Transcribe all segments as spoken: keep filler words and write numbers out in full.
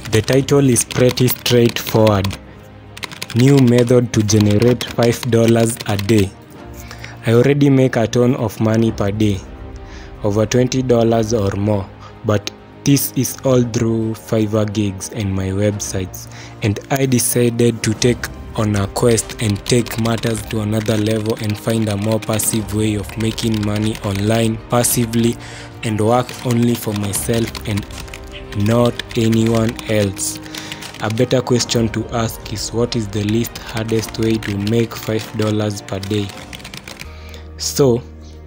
The title is pretty straightforward. New method to generate five dollars a day. I already make a ton of money per day, over twenty dollars or more, but this is all through Fiverr gigs and my websites, and I decided to take on a quest and take matters to another level and find a more passive way of making money online passively and work only for myself and not anyone else. A better question to ask is, what is the least hardest way to make five dollars per day? So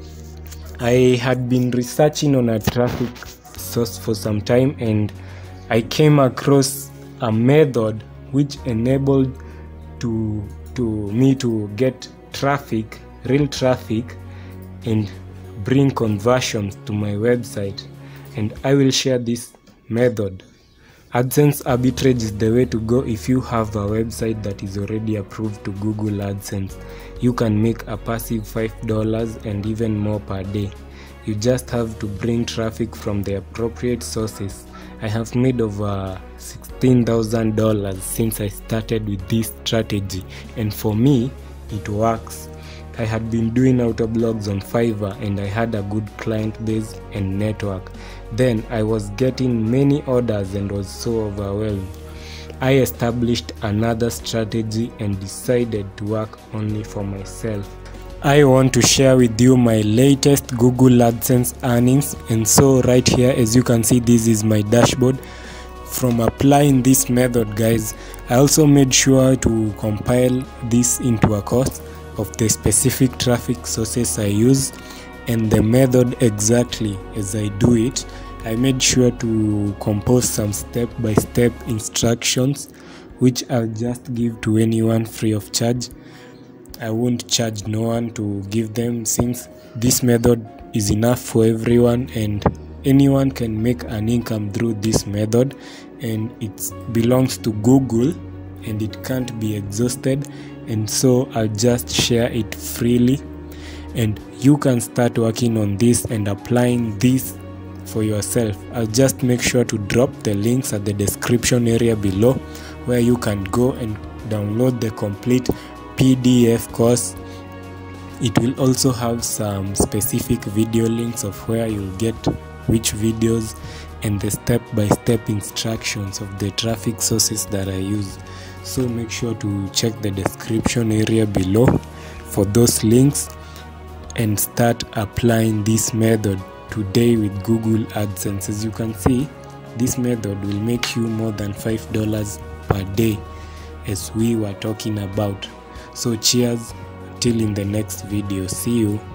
I had been researching on a traffic source for some time, and I came across a method which enabled to to me to get traffic, real traffic, and bring conversions to my website, and I will share this method. AdSense arbitrage is the way to go if you have a website that is already approved to Google AdSense. You can make a passive five dollars and even more per day. You just have to bring traffic from the appropriate sources. I have made over sixteen thousand dollars since I started with this strategy, and for me, it works. I had been doing auto blogs on Fiverr and I had a good client base and network. Then I was getting many orders and was so overwhelmed. I established another strategy and decided to work only for myself. I want to share with you my latest Google AdSense earnings, and so right here, as you can see, this is my dashboard. From applying this method, guys, I also made sure to compile this into a course of the specific traffic sources I use and the method exactly as I do it. I made sure to compose some step-by-step instructions which I'll just give to anyone free of charge. I won't charge no one to give them, since this method is enough for everyone and anyone can make an income through this method, and it belongs to Google and it can't be exhausted, and so I'll just share it freely, and you can start working on this and applying this for yourself. I'll just make sure to drop the links at the description area below, where you can go and download the complete P D F course. It will also have some specific video links of where you'll get which videos and the step-by-step instructions of the traffic sources that I use. So make sure to check the description area below for those links and start applying this method today with Google AdSense. As you can see, this method will make you more than five dollars per day, as we were talking about. So cheers, till in the next video. See you.